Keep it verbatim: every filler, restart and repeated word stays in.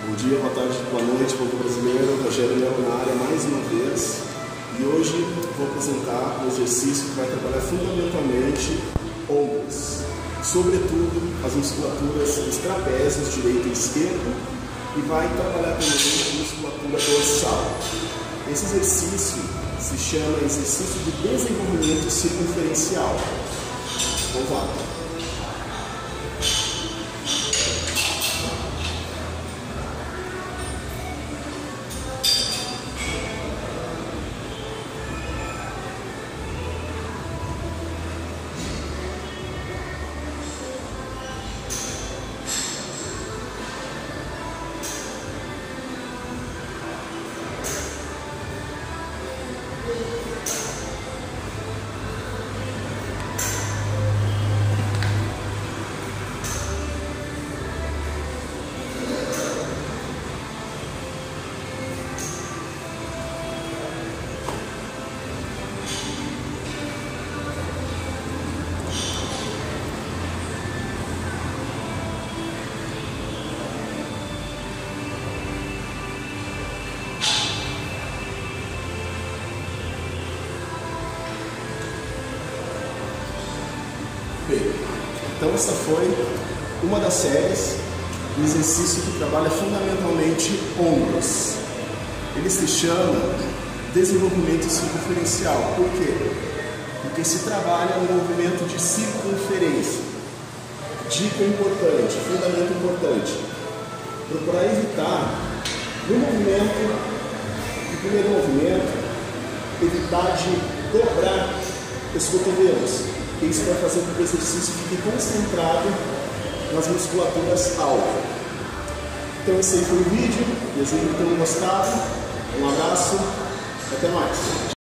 Bom dia, boa tarde, boa noite, povo brasileiro. Rogério Leão na área mais uma vez. E hoje vou apresentar um exercício que vai trabalhar fundamentalmente ombros, sobretudo as musculaturas dos trapézios direito e esquerdo, e vai trabalhar também a musculatura dorsal. Esse exercício se chama exercício de desenvolvimento circunferencial. Vamos lá. Bem, então essa foi uma das séries de exercício que trabalha fundamentalmente ombros. Ele se chama desenvolvimento circunferencial. Por quê? Porque se trabalha no movimento de circunferência. Dica importante, fundamento importante. Procurar evitar, no movimento, no primeiro movimento, evitar de dobrar os cotovelos. Isso vai fazer com que o exercício fique concentrado nas musculaturas alvo. Então esse aí foi o vídeo, desejo que tenham gostado, um abraço, até mais.